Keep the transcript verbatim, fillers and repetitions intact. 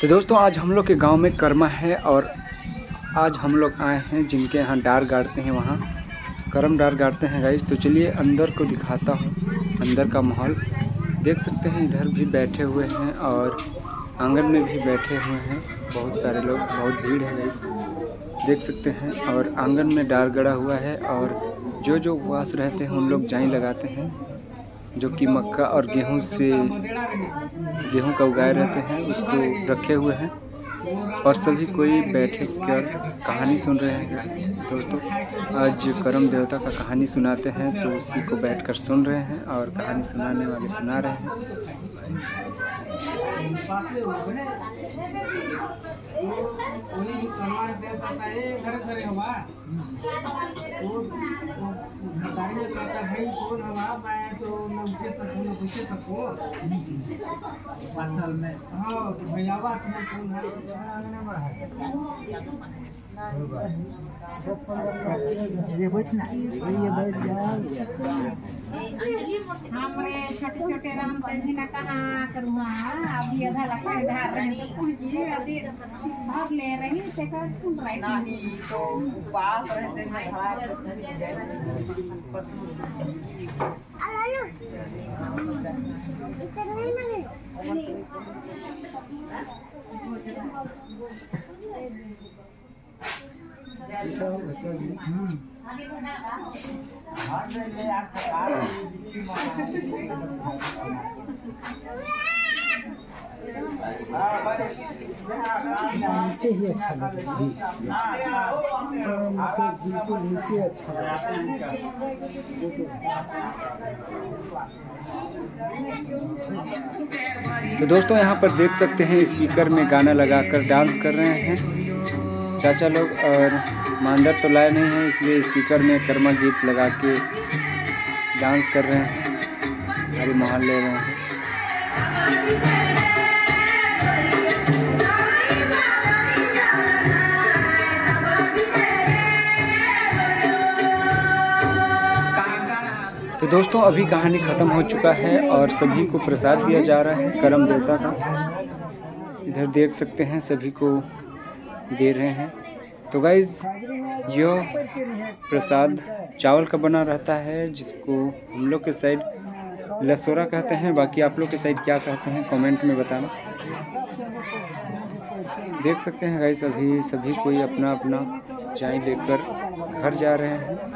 तो दोस्तों आज हम लोग के गांव में कर्मा है और आज हम लोग आए हैं जिनके यहाँ डार गाड़ते हैं, वहाँ करम डार गाड़ते हैं गाइस। तो चलिए अंदर को दिखाता हूँ, अंदर का माहौल देख सकते हैं। इधर भी बैठे हुए हैं और आंगन में भी बैठे हुए हैं बहुत सारे लोग, बहुत भीड़ है गाइस देख सकते हैं। और आंगन में डार गड़ा हुआ है और जो जो उपवास रहते हैं उन लोग जाई लगाते हैं, जो कि मक्का और गेहूं से गेहूं का उगाए रहते हैं उसको रखे हुए हैं। और सभी कोई बैठे कर कहानी सुन रहे हैं दोस्तों। आज करम देवता का कहानी सुनाते हैं तो उसी को बैठकर सुन रहे हैं और कहानी सुनाने वाले सुना रहे हैं। ये बैठना ये बैठ जाओ। हमारे छोटे छोटे राम जी का कहाँ करूँगा अभी आधा लगा धार रही पूछिए अभी भाग ले रही से कर सुन रही नहीं तो पास रहते हैं नीचे ही अच्छा लगेगा, बिल्कुल नीचे अच्छा लगेगा। तो दोस्तों यहाँ पर देख सकते हैं स्पीकर में गाना लगाकर डांस कर रहे हैं चाचा लोग। और मांदर तो लाए नहीं है इसलिए स्पीकर में कर्मा गीत लगा के डांस कर रहे हैं, हरी मोहन ले रहे हैं। तो दोस्तों अभी कहानी ख़त्म हो चुका है और सभी को प्रसाद दिया जा रहा है करम देवता का। इधर देख सकते हैं सभी को दे रहे हैं। तो गाइज यह प्रसाद चावल का बना रहता है जिसको हम लोग के साइड लसोरा कहते हैं, बाकी आप लोग के साइड क्या कहते हैं कमेंट में बताना। देख सकते हैं गाइज अभी सभी कोई अपना अपना चाय लेकर घर जा रहे हैं।